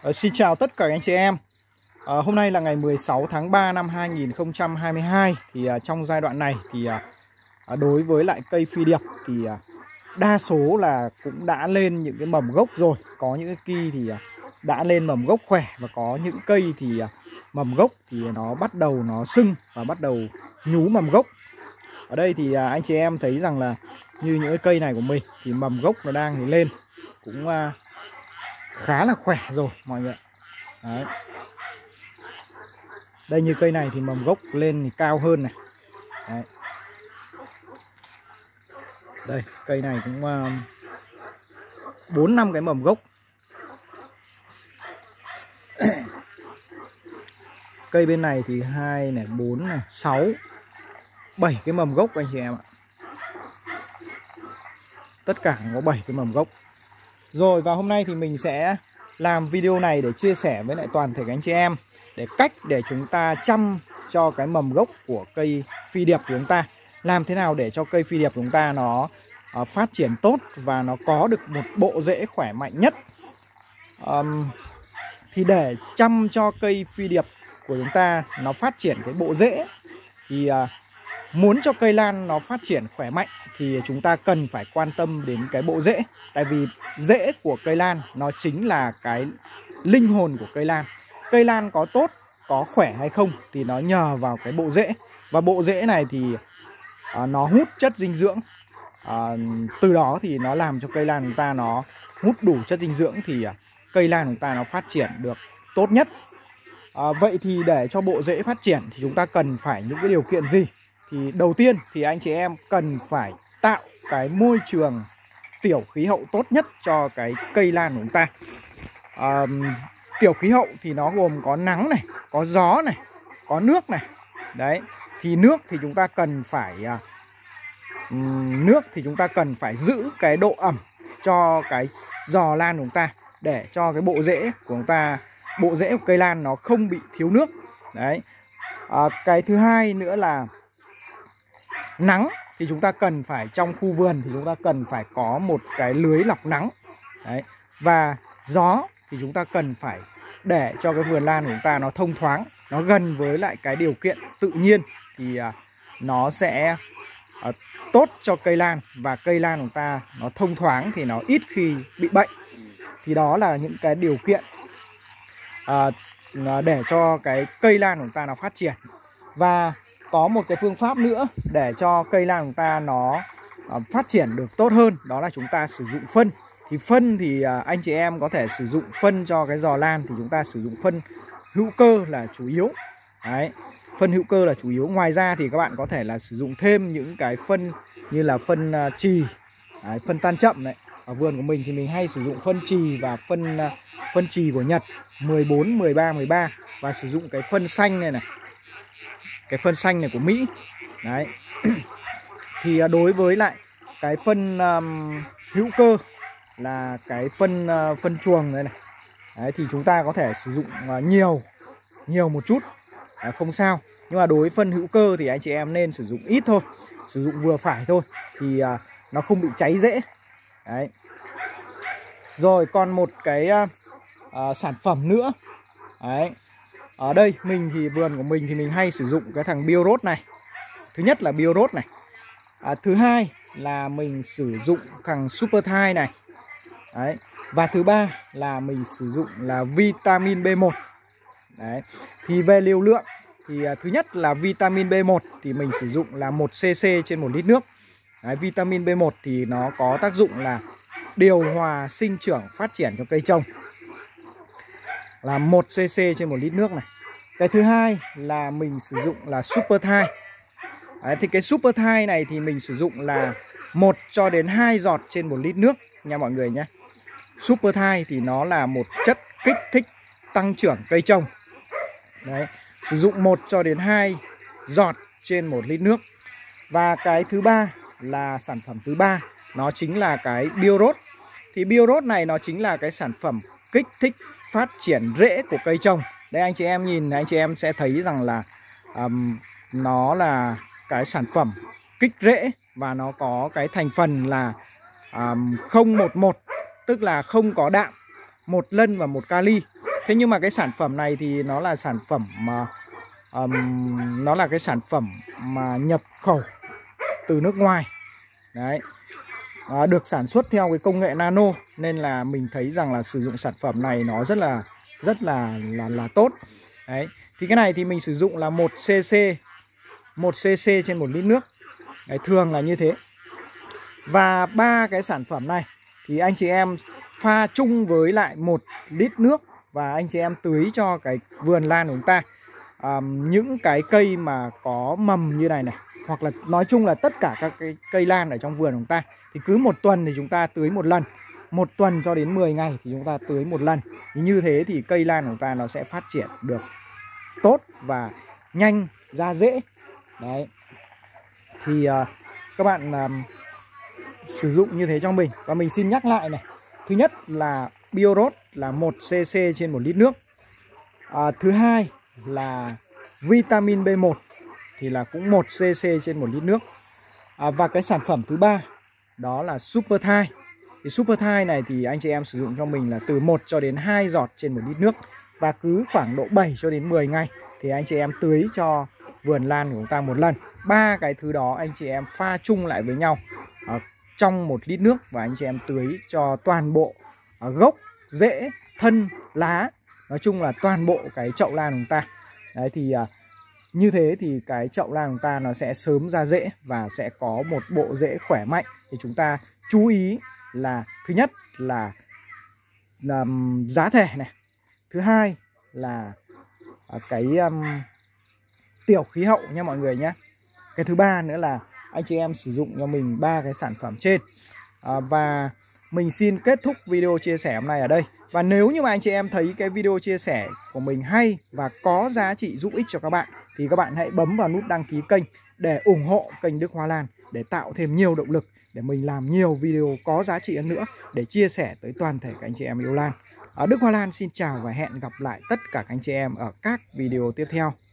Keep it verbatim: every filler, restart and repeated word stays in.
Uh, xin chào tất cả anh chị em. uh, Hôm nay là ngày mười sáu tháng ba năm hai nghìn không trăm hai mươi hai. Thì uh, trong giai đoạn này thì uh, đối với lại cây phi điệp thì uh, đa số là cũng đã lên những cái mầm gốc rồi. Có những cái kỳ thì uh, đã lên mầm gốc khỏe, và có những cây thì uh, mầm gốc thì nó bắt đầu nó sưng và bắt đầu nhú mầm gốc. Ở đây thì uh, anh chị em thấy rằng là như những cái cây này của mình thì mầm gốc nó đang thì lên cũng uh, khá là khỏe rồi mọi người. Đấy. Đây như cây này thì mầm gốc lên thì cao hơn này. Đấy. Đây cây này cũng bốn năm cái mầm gốc. Cây bên này thì hai này, bốn này, sáu, bảy cái mầm gốc anh chị em ạ. Tất cả có bảy cái mầm gốc. Rồi, và hôm nay thì mình sẽ làm video này để chia sẻ với lại toàn thể các anh chị em để cách để chúng ta chăm cho cái mầm gốc của cây phi điệp của chúng ta. Làm thế nào để cho cây phi điệp của chúng ta nó uh, phát triển tốt và nó có được một bộ rễ khỏe mạnh nhất. um, Thì để chăm cho cây phi điệp của chúng ta nó phát triển cái bộ rễ, thì uh, muốn cho cây lan nó phát triển khỏe mạnh thì chúng ta cần phải quan tâm đến cái bộ rễ. Tại vì rễ của cây lan nó chính là cái linh hồn của cây lan. Cây lan có tốt, có khỏe hay không thì nó nhờ vào cái bộ rễ. Và bộ rễ này thì à, nó hút chất dinh dưỡng, à, từ đó thì nó làm cho cây lan của chúng ta nó hút đủ chất dinh dưỡng, thì à, cây lan của chúng ta nó phát triển được tốt nhất. à, Vậy thì để cho bộ rễ phát triển thì chúng ta cần phải những cái điều kiện gì? Thì đầu tiên thì anh chị em cần phải tạo cái môi trường tiểu khí hậu tốt nhất cho cái cây lan của chúng ta. à, Tiểu khí hậu thì nó gồm có nắng này, có gió này, có nước này. Đấy, thì nước thì chúng ta cần phải um, nước thì chúng ta cần phải giữ cái độ ẩm cho cái giò lan của chúng ta, để cho cái bộ rễ của chúng ta, bộ rễ của cây lan nó không bị thiếu nước. Đấy. à, Cái thứ hai nữa là nắng, thì chúng ta cần phải trong khu vườn thì chúng ta cần phải có một cái lưới lọc nắng. Đấy. Và gió thì chúng ta cần phải để cho cái vườn lan của chúng ta nó thông thoáng, nó gần với lại cái điều kiện tự nhiên, thì à, nó sẽ à, tốt cho cây lan, và cây lan của chúng ta nó thông thoáng thì nó ít khi bị bệnh. Thì đó là những cái điều kiện à, để cho cái cây lan của chúng ta nó phát triển. Và có một cái phương pháp nữa để cho cây lan của chúng ta nó uh, phát triển được tốt hơn, đó là chúng ta sử dụng phân. Thì phân thì uh, anh chị em có thể sử dụng phân cho cái giò lan, thì chúng ta sử dụng phân hữu cơ là chủ yếu. Đấy, phân hữu cơ là chủ yếu. Ngoài ra thì các bạn có thể là sử dụng thêm những cái phân như là phân uh, trì, đấy, phân tan chậm đấy. Ở vườn của mình thì mình hay sử dụng phân trì và phân uh, phân trì của Nhật mười bốn, mười ba, mười ba, và sử dụng cái phân xanh này này. Cái phân xanh này của Mỹ. Đấy. Thì đối với lại cái phân um, hữu cơ là cái phân uh, phân chuồng này này. Đấy, thì chúng ta có thể sử dụng uh, nhiều nhiều một chút, à, không sao. Nhưng mà đối với phân hữu cơ thì anh chị em nên sử dụng ít thôi, sử dụng vừa phải thôi, thì uh, nó không bị cháy rễ. Đấy. Rồi còn một cái uh, uh, sản phẩm nữa. Đấy. Ở đây mình thì vườn của mình thì mình hay sử dụng cái thằng Biorot này. Thứ nhất là Biorot này. à, Thứ hai là mình sử dụng thằng Superthai này. Đấy. Và thứ ba là mình sử dụng là vitamin B một. Đấy. Thì về liều lượng thì à, thứ nhất là vitamin B một thì mình sử dụng là một xê-xê trên một lít nước. Đấy, vitamin B một thì nó có tác dụng là điều hòa sinh trưởng phát triển cho cây trồng, là một xê-xê trên một lít nước này. Cái thứ hai là mình sử dụng là Superthai. Đấy, thì cái Superthai này thì mình sử dụng là một cho đến hai giọt trên một lít nước nha mọi người nhé. Superthai thì nó là một chất kích thích tăng trưởng cây trồng. Đấy, sử dụng một cho đến hai giọt trên một lít nước. Và cái thứ ba là sản phẩm thứ ba, nó chính là cái Biorot. Thì Biorot này nó chính là cái sản phẩm kích thích phát triển rễ của cây trồng. Đây anh chị em nhìn, anh chị em sẽ thấy rằng là um, nó là cái sản phẩm kích rễ, và nó có cái thành phần là um, không một một, tức là không có đạm, một lân và một kali. Thế nhưng mà cái sản phẩm này thì nó là sản phẩm mà um, nó là cái sản phẩm mà nhập khẩu từ nước ngoài. Đấy. À, được sản xuất theo cái công nghệ nano, nên là mình thấy rằng là sử dụng sản phẩm này nó rất là rất là là là tốt. Đấy. Thì cái này thì mình sử dụng là một xê-xê một xê-xê trên một lít nước. Đấy, thường là như thế. Và ba cái sản phẩm này thì anh chị em pha chung với lại một lít nước và anh chị em tưới cho cái vườn lan của chúng ta. À, những cái cây mà có mầm như này này, hoặc là nói chung là tất cả các cái cây lan ở trong vườn của chúng ta, thì cứ một tuần thì chúng ta tưới một lần. Một tuần cho đến mười ngày thì chúng ta tưới một lần. Thì như thế thì cây lan của chúng ta nó sẽ phát triển được tốt và nhanh, ra rễ. Đấy. Thì uh, các bạn uh, sử dụng như thế cho mình. Và mình xin nhắc lại này. Thứ nhất là Biorot là một xê-xê trên một lít nước. À, thứ hai là vitamin B một thì là cũng một xê-xê trên một lít nước. À, và cái sản phẩm thứ ba đó là Super Thai. Thì Super Thai này thì anh chị em sử dụng cho mình là từ một cho đến hai giọt trên một lít nước. Và cứ khoảng độ bảy cho đến mười ngày thì anh chị em tưới cho vườn lan của chúng ta một lần. Ba cái thứ đó anh chị em pha chung lại với nhau à, trong một lít nước, và anh chị em tưới cho toàn bộ à, gốc, rễ, thân, lá, nói chung là toàn bộ cái chậu lan của chúng ta. Đấy thì à, như thế thì cái chậu lan của chúng ta nó sẽ sớm ra rễ và sẽ có một bộ rễ khỏe mạnh. Thì chúng ta chú ý là thứ nhất là, là giá thể này, thứ hai là à, cái um, tiểu khí hậu nha mọi người nhé. Cái thứ ba nữa là anh chị em sử dụng cho mình ba cái sản phẩm trên. à, Và mình xin kết thúc video chia sẻ hôm nay ở đây. Và nếu như mà anh chị em thấy cái video chia sẻ của mình hay và có giá trị giúp ích cho các bạn, thì các bạn hãy bấm vào nút đăng ký kênh để ủng hộ kênh Đức Hoa Lan, để tạo thêm nhiều động lực để mình làm nhiều video có giá trị hơn nữa để chia sẻ tới toàn thể các anh chị em yêu lan. Ở Đức Hoa Lan xin chào và hẹn gặp lại tất cả các anh chị em ở các video tiếp theo.